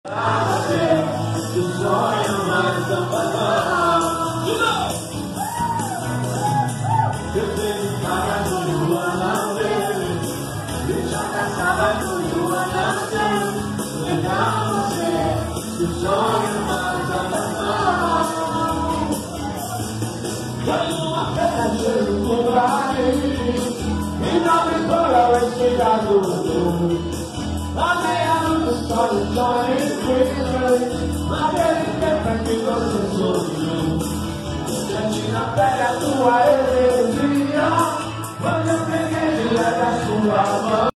Do sonho mais apagar. Eu tenho cara do Luana verde, eu já caçava do Luana verde. Legal você, do sonho mais apagar. Quando uma pedra cheiro por aí, e não me fora vai chegar do mundo. Sonho, sonho, naquele tempo que você sorriu, senti na pele a tua energia, quando eu peguei da sua mão.